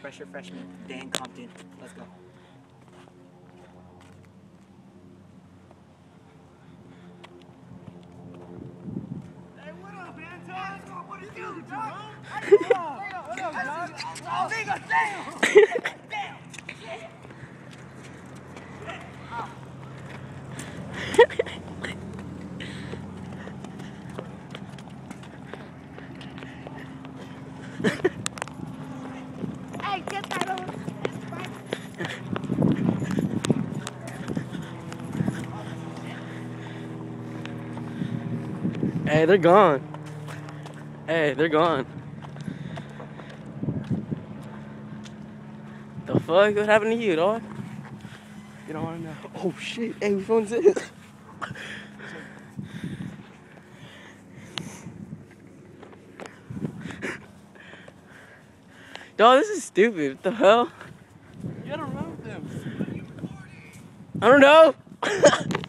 FresherFreshMen, day in Compton. Let's go. Hey, what up, Anton? What are you doing, dog? What up, dog? Oh, nigga, damn! Damn! Shit! Hey, get that over. Hey, they're gone. Hey, they're gone. The fuck? What happened to you, dog? You don't want to know. Oh shit! Hey, which one's this? Dog, this is stupid. What the hell? You gotta remove them. I don't know.